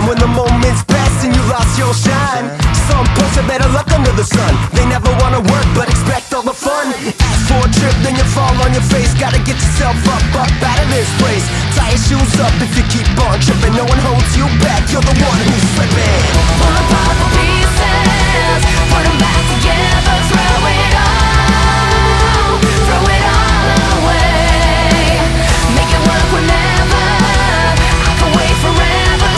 when the moment's past and you lost your shine. Some posts have better luck under the sun. They never wanna work but expect all the fun. Ask for a trip then you fall on your face. Gotta get yourself up out of this place. Tie your shoes up if you keep on tripping. No one holds you back, you're the one who's slipping. Pull apart the pieces, put them back together, throw it all away. Make it work whenever, I can wait forever.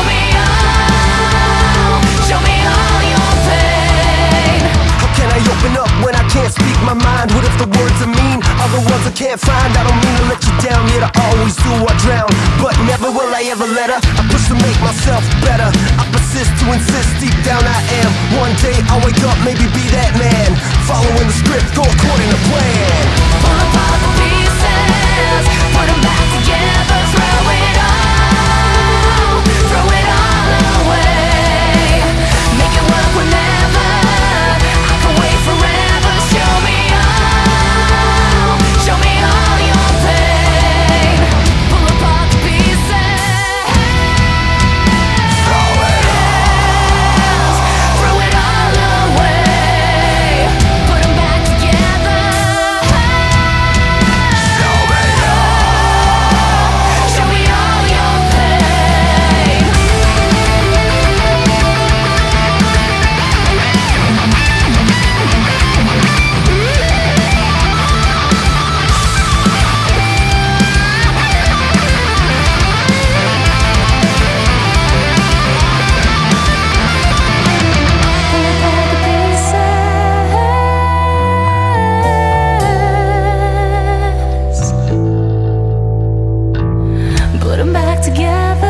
Show me all your pain. How can I open up when I can't speak my mind? What if the words are mean, are the ones I can't find? I don't mean to let you down, yet I always do, I drown. But never will I ever let her. I push to make myself better. I persist to insist, deep down I am. One day I'll wake up, maybe be that man. Following the script, go according to plan. Pull apart the pieces, put them back together, throw it all away. Make it work whenever, I can wait forever. Show me all your pain. Pull apart the pieces, throw it all away. Put them back together. Show me all your pain. Put them back together.